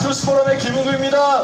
트루스포럼의 김은구입니다.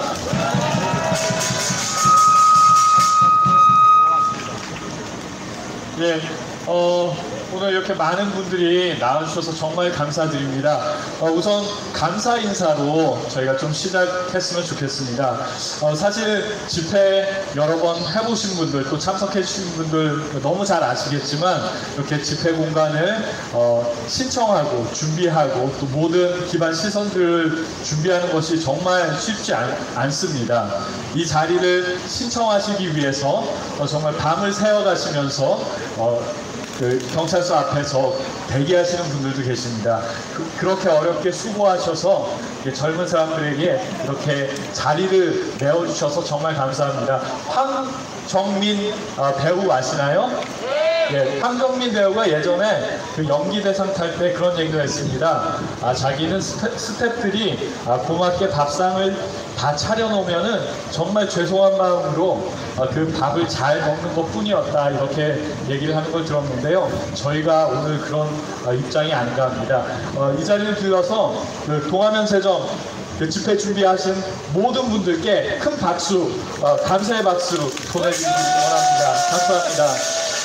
예, 오늘 이렇게 많은 분들이 나와주셔서 정말 감사드립니다. 우선 감사 인사로 저희가 좀 시작했으면 좋겠습니다. 사실 집회 여러 번 해보신 분들, 또 참석해 주신 분들 너무 잘 아시겠지만 이렇게 집회 공간을 신청하고 준비하고 또 모든 기반 시설들을 준비하는 것이 정말 쉽지 않습니다. 이 자리를 신청하시기 위해서 정말 밤을 새워가시면서 그 경찰서 앞에서 대기하시는 분들도 계십니다. 그렇게 어렵게 수고하셔서 젊은 사람들에게 이렇게 자리를 내어주셔서 정말 감사합니다. 황정민 배우 아시나요? 예, 황정민 배우가 예전에 그 연기대상 탈 때 그런 얘기도 했습니다. 자기는 스태프들이 고맙게 밥상을 다 차려놓으면은 정말 죄송한 마음으로 그 밥을 잘 먹는 것 뿐이었다, 이렇게 얘기를 하는 걸 들었는데요. 저희가 오늘 그런 입장이 아닌가 합니다. 이 자리를 빌어서 그 동화면세점 그 집회 준비하신 모든 분들께 큰 박수, 감사의 박수로 보내드리기 원합니다. 감사합니다.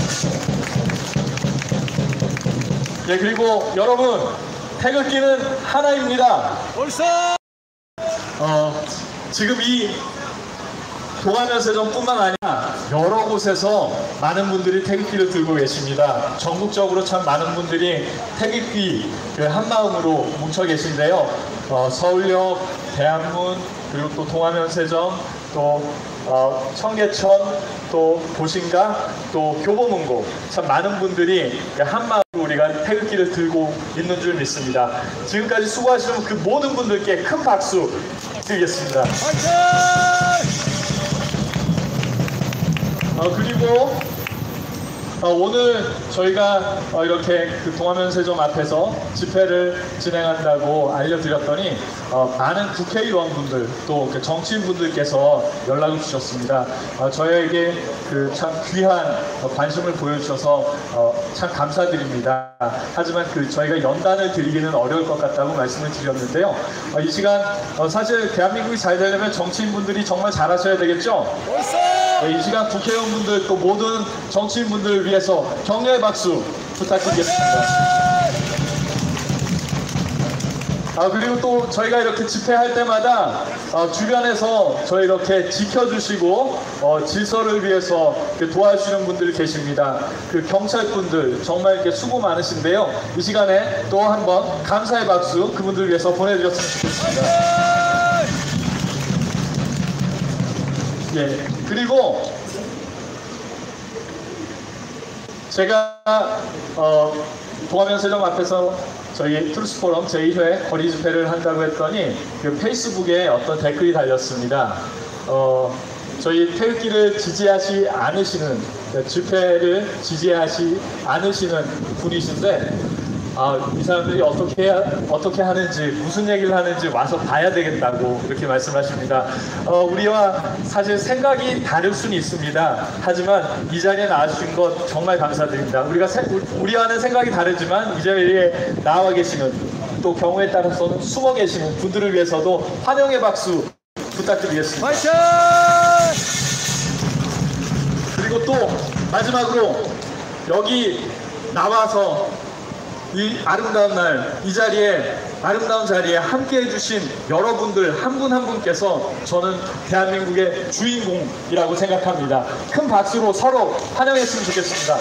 예, 그리고 여러분, 태극기는 하나입니다. 벌써! 지금 이 동화면세점뿐만 아니라 여러 곳에서 많은 분들이 태극기를 들고 계십니다. 전국적으로 참 많은 분들이 태극기 한마음으로 뭉쳐 계신데요. 서울역, 대한문, 그리고 또 동화면세점, 또 청계천, 또 보신각, 또 교보문고, 참 많은 분들이 한마음으로 우리가 태극기를 들고 있는 줄 믿습니다. 지금까지 수고하시는 그 모든 분들께 큰 박수 드리겠습니다. 그리고 오늘 저희가 이렇게 그 동화면세점 앞에서 집회를 진행한다고 알려드렸더니 많은 국회의원분들 또 정치인분들께서 연락을 주셨습니다. 저에게 그 참 귀한 관심을 보여주셔서 참 감사드립니다. 하지만 저희가 연단을 드리기는 어려울 것 같다고 말씀을 드렸는데요. 이 시간 사실 대한민국이 잘 되려면 정치인분들이 정말 잘하셔야 되겠죠? 이 시간 국회의원분들 또 모든 정치인분들을 위해서 격려의 박수 부탁드리겠습니다. 그리고 또 저희가 이렇게 집회할 때마다 주변에서 저희 이렇게 지켜주시고 질서를 위해서 도와주시는 분들이 계십니다. 그 경찰분들 정말 이렇게 수고 많으신데요. 이 시간에 또 한번 감사의 박수 그분들을 위해서 보내드렸으면 좋겠습니다. 예, 그리고 제가 동화면세점 앞에서 저희 트루스포럼 제2회 거리 집회를 한다고 했더니 그 페이스북에 어떤 댓글이 달렸습니다. 저희 태극기를 지지하지 않으시는, 집회를 지지하지 않으시는 분이신데 이 사람들이 어떻게 하는지, 무슨 얘기를 하는지 와서 봐야 되겠다고 이렇게 말씀하십니다. 우리와 사실 생각이 다를 수는 있습니다. 하지만 이 자리에 나와주신 것 정말 감사드립니다. 우리와는 생각이 다르지만 이 자리에 나와 계시는, 또 경우에 따라서는 숨어 계시는 분들을 위해서도 환영의 박수 부탁드리겠습니다. 화이팅! 그리고 또 마지막으로 여기 나와서 이 아름다운 날, 이 자리에, 아름다운 자리에 함께 해주신 여러분들 한 분 한 분께서 저는 대한민국의 주인공이라고 생각합니다. 큰 박수로 서로 환영했으면 좋겠습니다.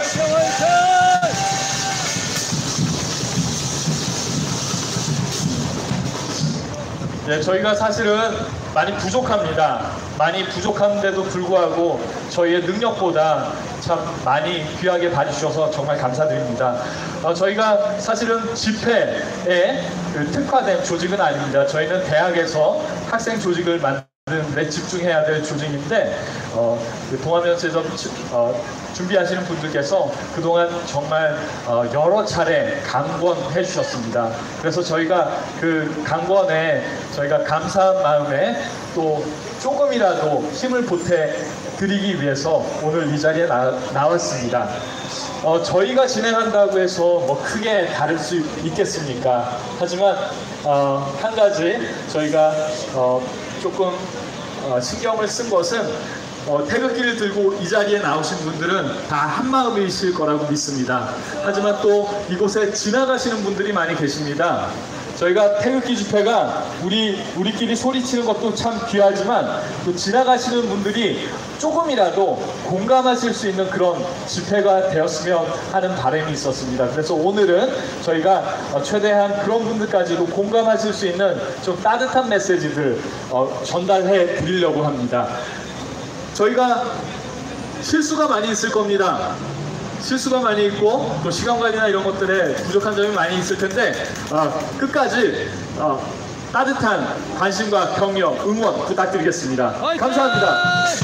네, 저희가 사실은 많이 부족합니다. 많이 부족한데도 불구하고 저희의 능력보다 참 많이 귀하게 봐주셔서 정말 감사드립니다. 저희가 사실은 집회에 특화된 조직은 아닙니다. 저희는 대학에서 학생 조직을 만드는데 집중해야 될 조직인데 동화면세점 준비하시는 분들께서 그동안 정말 여러 차례 강권해 주셨습니다. 그래서 저희가 그 강권에 저희가 감사한 마음에 또 조금이라도 힘을 보태 드리기 위해서 오늘 이 자리에 나왔습니다. 저희가 진행한다고 해서 뭐 크게 다를 수 있겠습니까? 하지만 한 가지 저희가 조금 신경을 쓴 것은 태극기를 들고 이 자리에 나오신 분들은 다 한마음이실 거라고 믿습니다. 하지만 또 이곳에 지나가시는 분들이 많이 계십니다. 저희가 태극기 집회가 우리끼리 소리치는 것도 참 귀하지만 또 지나가시는 분들이 조금이라도 공감하실 수 있는 그런 집회가 되었으면 하는 바람이 있었습니다. 그래서 오늘은 저희가 최대한 그런 분들까지도 공감하실 수 있는 좀 따뜻한 메시지들 전달해 드리려고 합니다. 저희가 실수가 많이 있을 겁니다. 실수가 많이 있고 또 시간 관리나 이런 것들에 부족한 점이 많이 있을 텐데 끝까지 따뜻한 관심과 격려, 응원 부탁드리겠습니다. 감사합니다.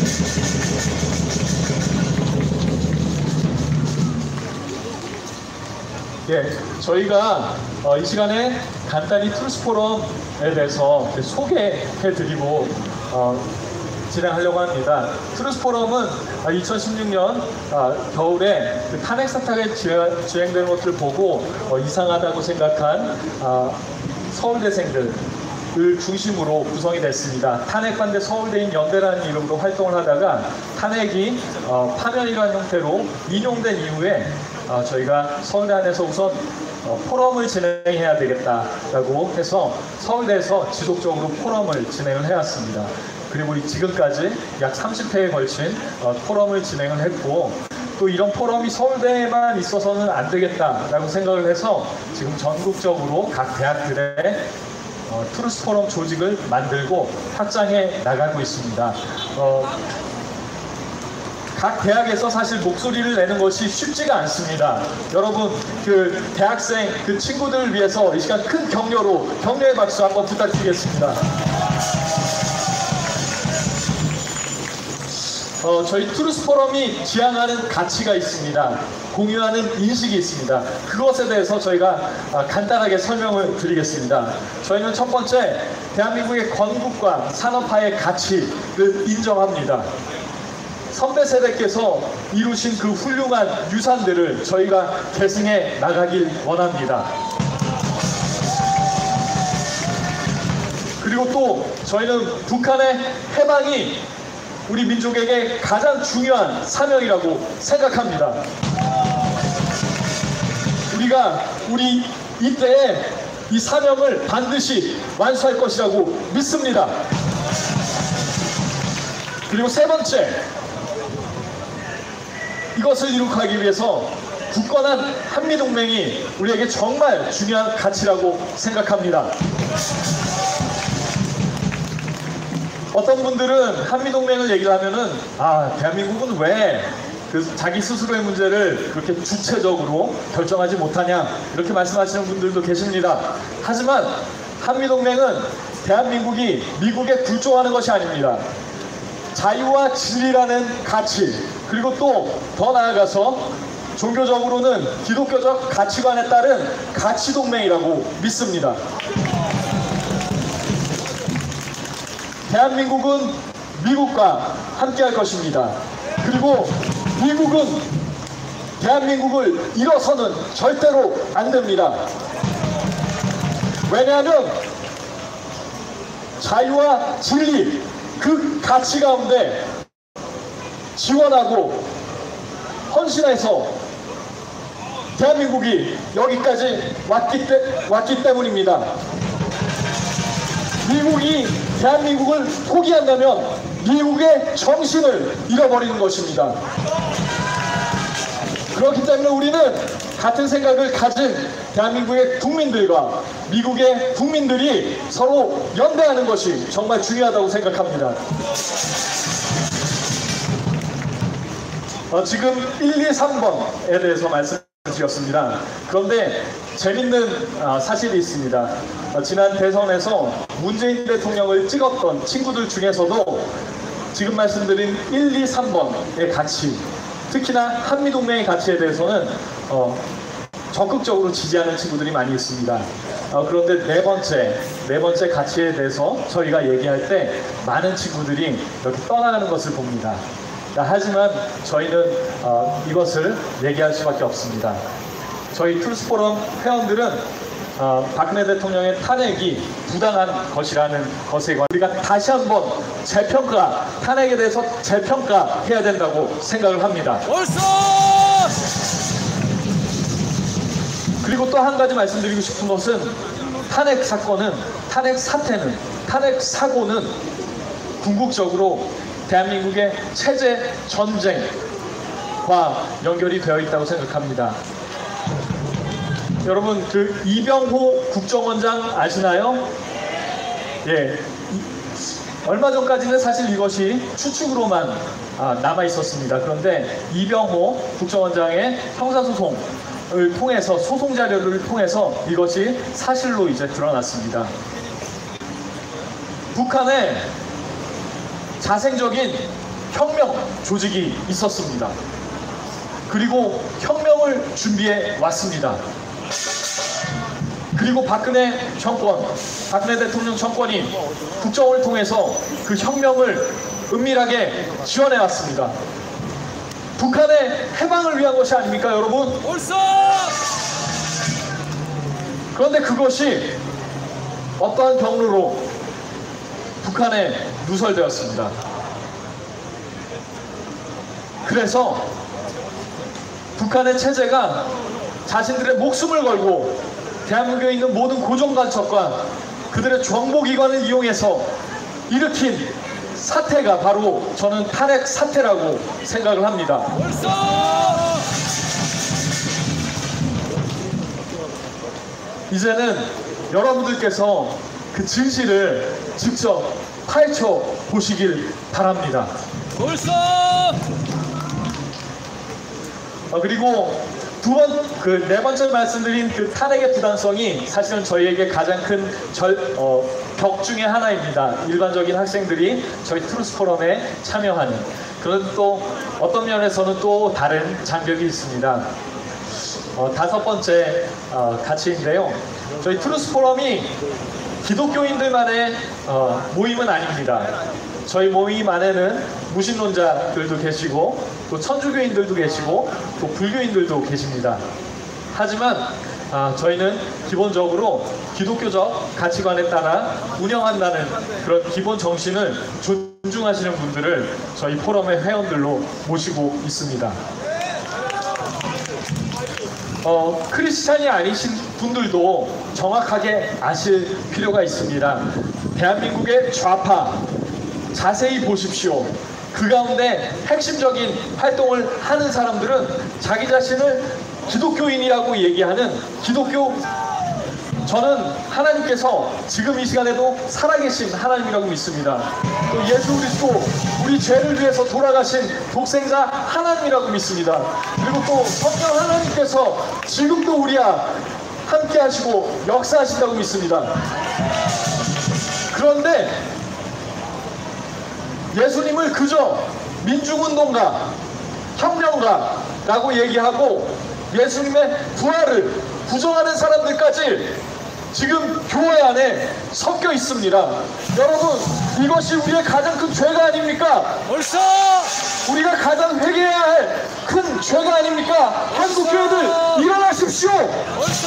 예, 저희가 이 시간에 간단히 트루스 포럼에 대해서 소개해드리고 진행하려고 합니다. 트루스 포럼은 2016년 겨울에 그 탄핵 사태가 진행되는 것을 보고 이상하다고 생각한 서울대생들을 중심으로 구성이 됐습니다. 탄핵 반대 서울대인 연대라는 이름으로 활동을 하다가 탄핵이 파면이라는 형태로 인용된 이후에 저희가 서울대 안에서 우선 포럼을 진행해야 되겠다라고 해서 서울대에서 지속적으로 포럼을 진행을 해왔습니다. 그리고 지금까지 약 30회에 걸친 포럼을 진행을 했고 또 이런 포럼이 서울대에만 있어서는 안 되겠다라고 생각을 해서 지금 전국적으로 각 대학들의 트루스 포럼 조직을 만들고 확장해 나가고 있습니다. 각 대학에서 사실 목소리를 내는 것이 쉽지가 않습니다. 여러분 그 대학생 그 친구들을 위해서 이 시간 큰 격려의 박수 한번 부탁드리겠습니다. 저희 트루스 포럼이 지향하는 가치가 있습니다. 공유하는 인식이 있습니다. 그것에 대해서 저희가 간단하게 설명을 드리겠습니다. 저희는 첫 번째, 대한민국의 건국과 산업화의 가치를 인정합니다. 선배 세대께서 이루신 그 훌륭한 유산들을 저희가 계승해 나가길 원합니다. 그리고 또 저희는 북한의 해방이 우리 민족에게 가장 중요한 사명이라고 생각합니다. 우리 이때에 이 사명을 반드시 완수할 것이라고 믿습니다. 그리고 세 번째, 이것을 이룩하기 위해서 굳건한 한미동맹이 우리에게 정말 중요한 가치라고 생각합니다. 어떤 분들은 한미동맹을 얘기를 하면은 대한민국은 왜 자기 스스로의 문제를 그렇게 주체적으로 결정하지 못하냐 이렇게 말씀하시는 분들도 계십니다. 하지만 한미동맹은 대한민국이 미국에 굴종하는 것이 아닙니다. 자유와 진리라는 가치, 그리고 또 더 나아가서 종교적으로는 기독교적 가치관에 따른 가치동맹이라고 믿습니다. 대한민국은 미국과 함께할 것입니다. 그리고 미국은 대한민국을 잃어서는 절대로 안 됩니다. 왜냐하면 자유와 진리 그 가치 가운데 지원하고 헌신해서 대한민국이 여기까지 왔기 때문입니다. 미국이 대한민국을 포기한다면 미국의 정신을 잃어버리는 것입니다. 그렇기 때문에 우리는 같은 생각을 가진 대한민국의 국민들과 미국의 국민들이 서로 연대하는 것이 정말 중요하다고 생각합니다. 지금 1, 2, 3번에 대해서 말씀드렸습니다. 그런데 재밌는 사실이 있습니다. 지난 대선에서 문재인 대통령을 찍었던 친구들 중에서도 지금 말씀드린 1, 2, 3번의 가치, 특히나 한미동맹의 가치에 대해서는 적극적으로 지지하는 친구들이 많이 있습니다. 그런데 네 번째 가치에 대해서 저희가 얘기할 때 많은 친구들이 이렇게 떠나가는 것을 봅니다. 하지만 저희는 이것을 얘기할 수밖에 없습니다. 저희 트루스 포럼 회원들은 박근혜 대통령의 탄핵이 부당한 것이라는 것에 관해 우리가 다시 한번 재평가, 탄핵에 대해서 재평가해야 된다고 생각을 합니다. 그리고 또 한 가지 말씀드리고 싶은 것은 탄핵 사건은, 탄핵 사태는, 탄핵 사고는 궁극적으로 대한민국의 체제 전쟁과 연결이 되어 있다고 생각합니다. 여러분, 그 이병호 국정원장 아시나요? 예. 얼마 전까지는 사실 이것이 추측으로만 남아 있었습니다. 그런데 이병호 국정원장의 형사소송을 통해서, 소송 자료를 통해서 이것이 사실로 이제 드러났습니다. 북한에 자생적인 혁명 조직이 있었습니다. 그리고 혁명을 준비해 왔습니다. 그리고 박근혜 정권, 박근혜 대통령 정권이 국정을 통해서 그 혁명을 은밀하게 지원해 왔습니다. 북한의 해방을 위한 것이 아닙니까, 여러분? 그런데 그것이 어떠한 경로로 북한에 누설되었습니다. 그래서 북한의 체제가 자신들의 목숨을 걸고 대한민국에 있는 모든 고정간첩과 그들의 정보기관을 이용해서 일으킨 사태가 바로 저는 탄핵 사태라고 생각을 합니다. 이제는 여러분들께서 그 진실을 직접 파헤쳐 보시길 바랍니다. 그리고 네 번째 말씀드린 그 탄핵의 부당성이 사실은 저희에게 가장 큰 벽 중에 하나입니다. 일반적인 학생들이 저희 트루스 포럼에 참여하는. 그런 또 어떤 면에서는 또 다른 장벽이 있습니다. 다섯 번째 가치인데요. 저희 트루스 포럼이 기독교인들만의 모임은 아닙니다. 저희 모임 안에는 무신론자들도 계시고 또 천주교인들도 계시고 또 불교인들도 계십니다. 하지만 저희는 기본적으로 기독교적 가치관에 따라 운영한다는 그런 기본 정신을 존중하시는 분들을 저희 포럼의 회원들로 모시고 있습니다. 크리스찬이 아니신 분들도 정확하게 아실 필요가 있습니다. 대한민국의 좌파 자세히 보십시오. 그 가운데 핵심적인 활동을 하는 사람들은 자기 자신을 기독교인이라고 얘기하는 기독교, 저는 하나님께서 지금 이 시간에도 살아계신 하나님이라고 믿습니다. 또 예수 그리스도, 우리 죄를 위해서 돌아가신 독생자 하나님이라고 믿습니다. 그리고 또 성령 하나님께서 지금도 우리와 함께 하시고 역사하신다고 믿습니다. 그런데 예수님을 그저 민중운동가, 혁명가라고 얘기하고 예수님의 부활을 부정하는 사람들까지 지금 교회 안에 섞여 있습니다. 여러분, 이것이 우리의 가장 큰 죄가 아닙니까? 벌써 우리가 가장 회개해야 할 큰 죄가 아닙니까? 한국 교회들 일어나십시오. 벌써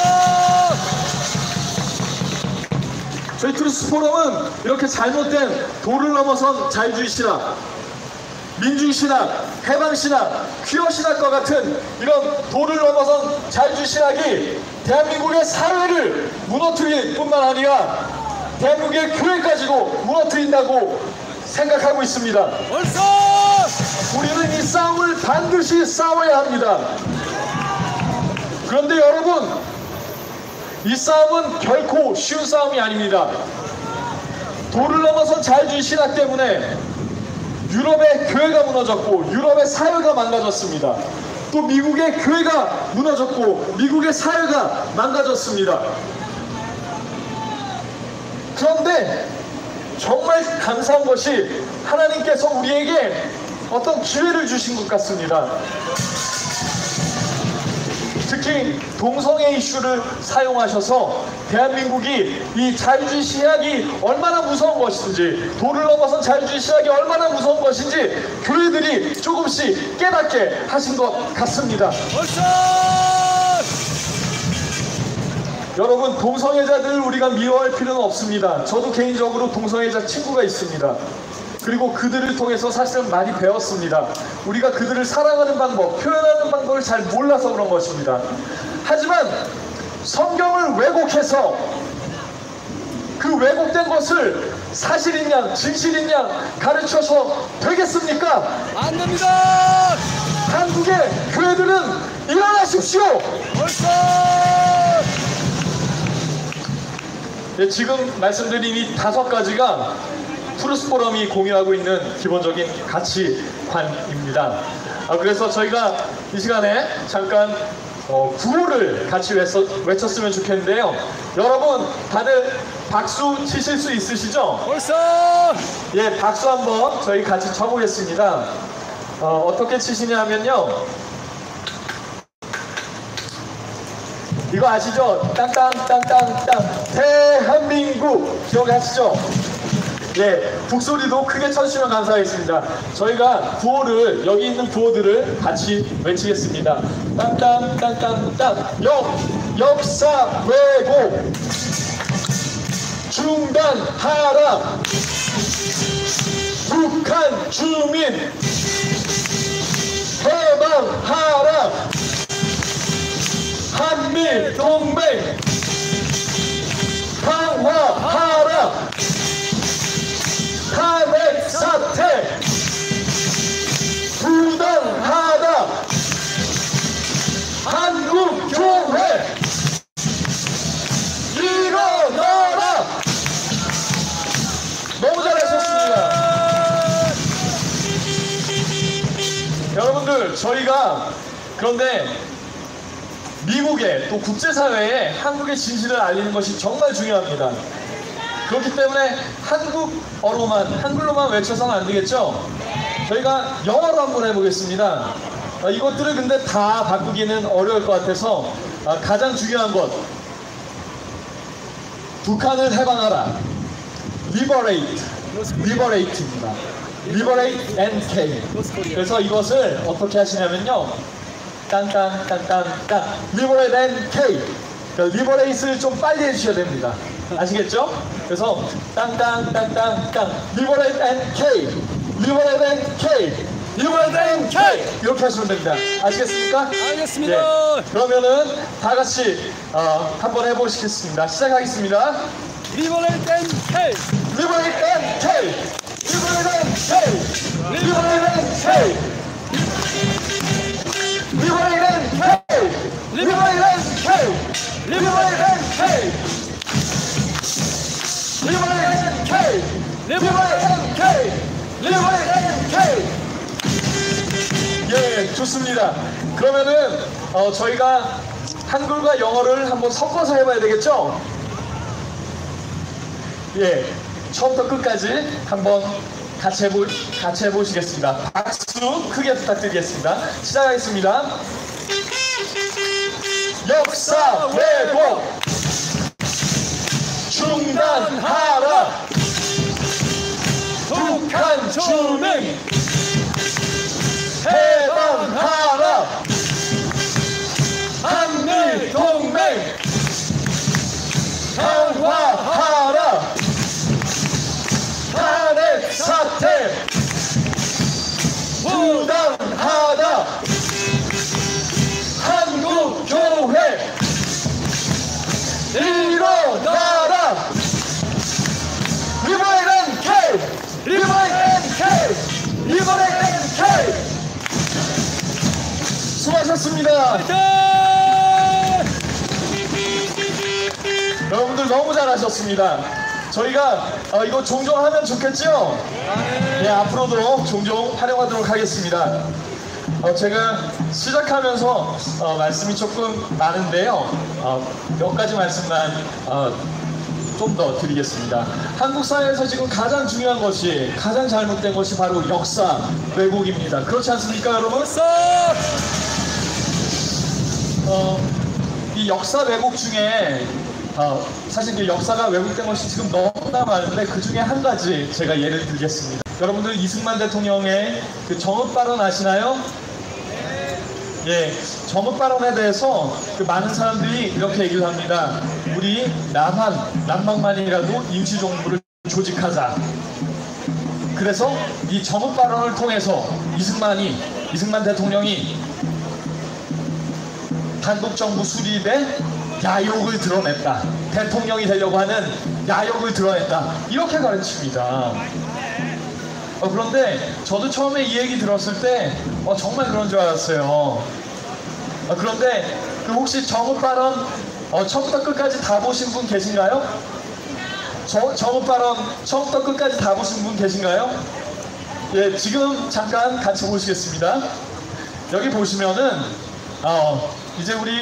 저희 트루스 포럼은 이렇게 잘못된 도를 넘어선 자유주의 신학, 민중신학, 해방신학, 퀴어신학과 같은 이런 도를 넘어선 자유주의 신학이 대한민국의 사회를 무너뜨릴 뿐만 아니라 대한민국의 교회까지도 무너뜨린다고 생각하고 있습니다. 벌써 우리는 이 싸움을 반드시 싸워야 합니다. 그런데 여러분, 이 싸움은 결코 쉬운 싸움이 아닙니다. 도를 넘어선 자유주의 신학 때문에 유럽의 교회가 무너졌고 유럽의 사회가 망가졌습니다. 또 미국의 교회가 무너졌고 미국의 사회가 망가졌습니다. 그런데 정말 감사한 것이 하나님께서 우리에게 어떤 기회를 주신 것 같습니다. 특히 동성애 이슈를 사용하셔서 대한민국이 이 자유주의 신학이 얼마나 무서운 것인지, 도를 넘어선 자유주의 신학이 얼마나 무서운 것인지 교회들이 조금씩 깨닫게 하신 것 같습니다. 벌써 여러분, 동성애자들을 우리가 미워할 필요는 없습니다. 저도 개인적으로 동성애자 친구가 있습니다. 그리고 그들을 통해서 사실은 많이 배웠습니다. 우리가 그들을 사랑하는 방법, 표현하는 방법을 잘 몰라서 그런 것입니다. 하지만 성경을 왜곡해서 그 왜곡된 것을 사실인 양, 진실인 양 가르쳐서 되겠습니까? 안 됩니다! 한국의 교회들은 일어나십시오! 벌써! 네, 지금 말씀드린 이 5가지가 푸르스 포럼이 공유하고 있는 기본적인 가치관입니다. 그래서 저희가 이 시간에 잠깐 구호를 같이 외쳤으면 좋겠는데요. 여러분, 다들 박수 치실 수 있으시죠? 벌써! 예, 박수 한번 저희 같이 쳐보겠습니다. 어떻게 치시냐 하면요. 이거 아시죠? 땅땅땅땅땅 대한민국 기억하시죠? 예, 북소리도 크게 쳐주시면 감사하겠습니다. 저희가 구호를, 여기 있는 구호들을 같이 외치겠습니다. 땅땅땅땅땅 역사 왜곡 중단하라. 북한 주민 해방하라. 한미 동맹 강화하라. 탄핵 사태 부당하다. 한국 교회 일어나라. 너무 잘하셨습니다. 여러분들, 저희가 그런데 미국에 또 국제사회에 한국의 진실을 알리는 것이 정말 중요합니다. 그렇기 때문에 한글로만 외쳐서는 안 되겠죠? 저희가 영어로 한번 해보겠습니다. 이것들을 근데 다 바꾸기는 어려울 것 같아서 가장 중요한 것, 북한을 해방하라. liberate입니다. liberate NK. 그래서 이것을 어떻게 하시냐면요. 땅땅땅땅땅 liberate NK. liberate를 좀 빨리 해주셔야 됩니다. 아시겠죠? 그래서 땅땅땅땅땅 liberate NK, liberate NK, liberate NK 이렇게 하시면 됩니다. 아시겠습니까? 알겠습니다. 예. 그러면은 다 같이 한번 해보시겠습니다. 시작하겠습니다. 리버레이트 NK! liberate NK, liberate NK, liberate NK, liberate NK, liberate NK, liberate NK. liberate NK! liberate NK! liberate NK! 예, 좋습니다. 그러면은 저희가 한글과 영어를 한번 섞어서 해봐야 되겠죠? 예, 처음부터 끝까지 한번 같이 해보시겠습니다. 박수 크게 부탁드리겠습니다. 시작하겠습니다. 역사 왜곡 중단하라. 북한 주민 해방하라. 한미 동맹 강화하라. 탄핵 사태 부당하다. 한국 교회 일어나라. liberate NK! liberate NK! liberate NK! 수고하셨습니다. 여러분들 너무 잘하셨습니다. 저희가 이거 종종 하면 좋겠죠? 네, 앞으로도 종종 활용하도록 하겠습니다. 제가 시작하면서 말씀이 조금 많은데요. 몇 가지 말씀만 좀 더 드리겠습니다. 한국 사회에서 지금 가장 중요한 것이, 가장 잘못된 것이 바로 역사 왜곡입니다. 그렇지 않습니까, 여러분? 이 역사 왜곡 중에 사실 그 역사가 왜곡된 것이 지금 너무나 많은데 그 중에 한 가지 제가 예를 들겠습니다. 여러분들 이승만 대통령의 그 정읍 발언 아시나요? 예, 정읍 발언에 대해서 그 많은 사람들이 이렇게 얘기를 합니다. 우리 남방만이라도 임시정부를 조직하자. 그래서 이 정읍 발언을 통해서 이승만 대통령이 단독정부 수립의 야욕을 드러냈다. 대통령이 되려고 하는 야욕을 드러냈다. 이렇게 가르칩니다. 그런데 저도 처음에 이 얘기 들었을 때 정말 그런 줄 알았어요. 그런데 그 혹시 정읍 발언 처음부터 끝까지 다 보신 분 계신가요? 정읍 발언 처음부터 끝까지 다 보신 분 계신가요? 예, 지금 잠깐 같이 보시겠습니다. 여기 보시면은 이제 우리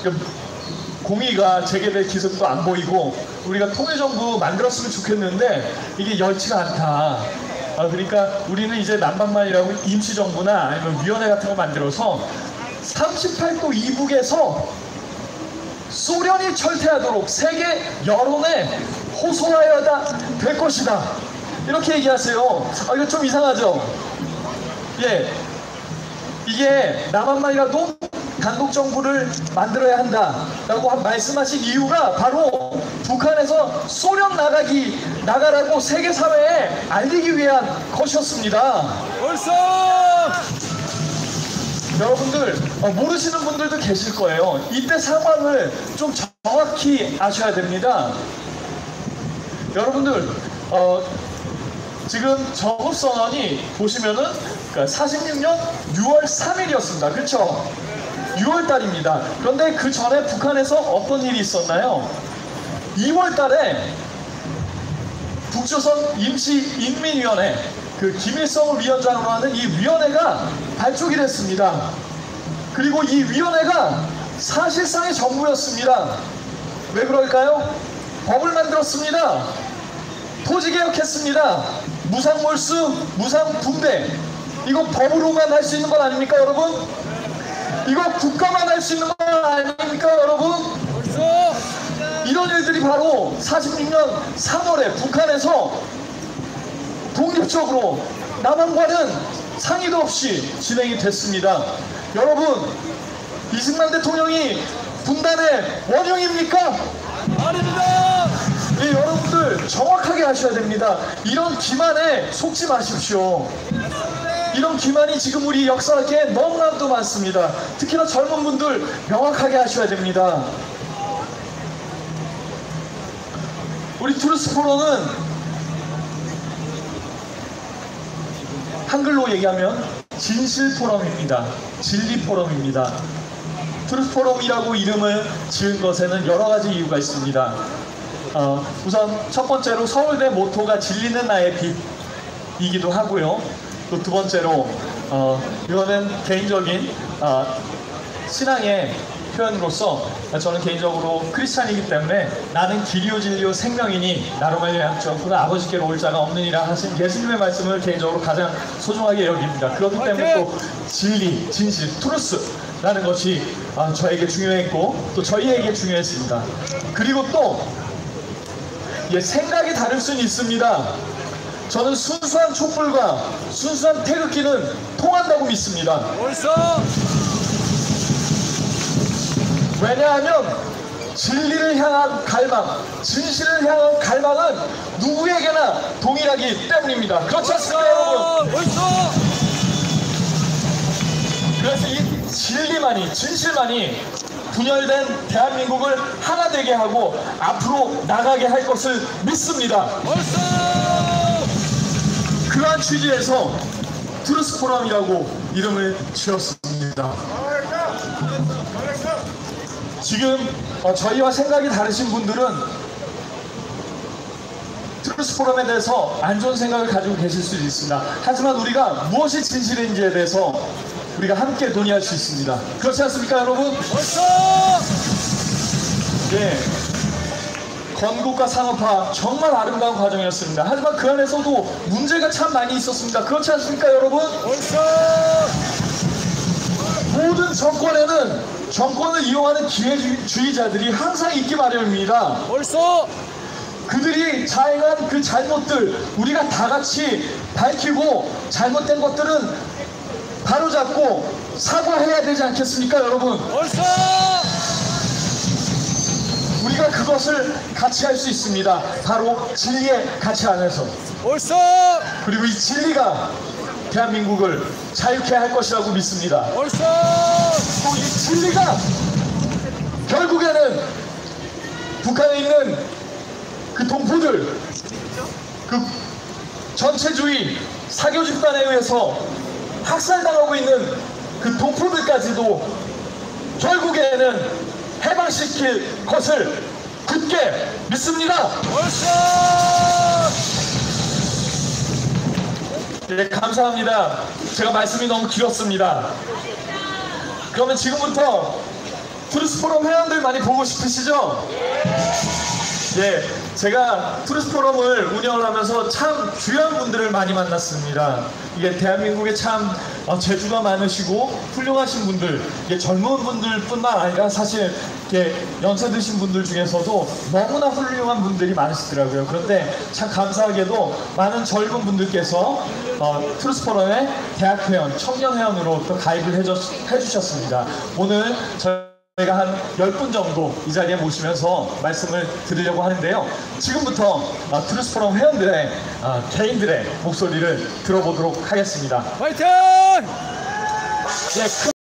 공의가 재개될 기색도 안 보이고 우리가 통일정부 만들었으면 좋겠는데 이게 여의치가 않다. 그러니까 우리는 이제 남방만이라고 임시정부나 아니면 위원회 같은 거 만들어서 38도 이북에서 소련이 철퇴하도록 세계 여론에 호소하여야 될 것이다. 이렇게 얘기하세요. 이거 좀 이상하죠? 예, 이게 남한만이라도 단독정부를 만들어야 한다라고 말씀하신 이유가 바로 북한에서 소련 나가라고 세계사회에 알리기 위한 것이었습니다. 벌써 여러분들 모르시는 분들도 계실 거예요. 이때 상황을 좀 정확히 아셔야 됩니다. 여러분들 지금 정읍선언이 보시면은 46년 6월 3일이었습니다. 그렇죠? 6월 달입니다. 그런데 그 전에 북한에서 어떤 일이 있었나요? 2월 달에 북조선 임시인민위원회, 그 김일성을 위원장으로 하는 이 위원회가 발족이 됐습니다. 그리고 이 위원회가 사실상의 정부였습니다. 왜 그럴까요? 법을 만들었습니다. 토지개혁했습니다. 무상몰수, 무상분배. 이거 법으로만 할 수 있는 건 아닙니까, 여러분? 이거 국가만 할 수 있는 건 아닙니까, 여러분? 이런 일들이 바로 46년 3월에 북한에서 독립적으로 남한과는 상의도 없이 진행이 됐습니다. 여러분, 이승만 대통령이 분단의 원흉입니까? 아닙니다. 예, 여러분들 정확하게 하셔야 됩니다. 이런 기만에 속지 마십시오. 이런 기만이 지금 우리 역사에 너무나도 많습니다. 특히나 젊은 분들 명확하게 하셔야 됩니다. 우리 트루스 포럼은 한글로 얘기하면 진실 포럼입니다. 진리 포럼입니다. 트루스 포럼이라고 이름을 지은 것에는 여러 가지 이유가 있습니다. 우선 첫 번째로 서울대 모토가 진리는 나의 빛이기도 하고요. 또 두 번째로 이거는 개인적인 신앙의 표현으로서 저는 개인적으로 크리스찬이기 때문에 나는 길이요 진리요 생명이니 나로 말미암지 않고는 아버지께로 올 자가 없느니라 하신 예수님의 말씀을 개인적으로 가장 소중하게 여깁니다. 그렇기 때문에 또 진리, 진실, 트루스라는 것이 저에게 중요했고 또 저희에게 중요했습니다. 그리고 또 생각이 다를 수는 있습니다. 저는 순수한 촛불과 순수한 태극기는 통한다고 믿습니다. 벌써 왜냐하면 진리를 향한 갈망, 진실을 향한 갈망은 누구에게나 동일하기 때문입니다. 그렇지 않습니까, 여러분? 벌써 그래서 이 진리만이, 진실만이 분열된 대한민국을 하나 되게 하고 앞으로 나가게 할 것을 믿습니다. 벌써 그러한 취지에서 트루스 포럼이라고 이름을 지었습니다. 지금 저희와 생각이 다르신 분들은 트루스 포럼에 대해서 안 좋은 생각을 가지고 계실 수도 있습니다. 하지만 우리가 무엇이 진실인지에 대해서 우리가 함께 논의할 수 있습니다. 그렇지 않습니까, 여러분? 벌써 예, 건국과 산업화 정말 아름다운 과정이었습니다. 하지만 그 안에서도 문제가 참 많이 있었습니다. 그렇지 않습니까, 여러분? 벌써 모든 정권에는 정권을 이용하는 기회주의자들이 항상 있기 마련입니다. 벌써 그들이 자행한 그 잘못들 우리가 다 같이 밝히고 잘못된 것들은 바로잡고 사과해야 되지 않겠습니까, 여러분? 옳소! 우리가 그것을 같이 할 수 있습니다. 바로 진리의 가치 안에서. 옳소! 그리고 이 진리가 대한민국을 자유케 할 것이라고 믿습니다. 옳소! 또 이 진리가 결국에는 북한에 있는 그 동포들, 그 전체주의 사교 집단에 의해서 학살당하고 있는 그 동포들까지도 결국에는 해방시킬 것을 굳게 믿습니다. 옳소! 네, 감사합니다. 제가 말씀이 너무 길었습니다. 그러면 지금부터 투르스포럼 회원들 많이 보고 싶으시죠? 예, 제가 투르스포럼을 운영을 하면서 참 귀한 분들을 많이 만났습니다. 이게 대한민국에 참 재주가 많으시고 훌륭하신 분들, 이게 젊은 분들뿐만 아니라 사실 이렇게 연세 드신 분들 중에서도 너무나 훌륭한 분들이 많으시더라고요. 그런데 참 감사하게도 많은 젊은 분들께서 투르스포럼의 대학회원, 청년회원으로 또 가입을 해주셨습니다. 오늘 저희가 한 10분 정도 이 자리에 모시면서 말씀을 드리려고 하는데요. 지금부터 투르스포럼 회원들의 개인들의 목소리를 들어보도록 하겠습니다. 화이팅! 예,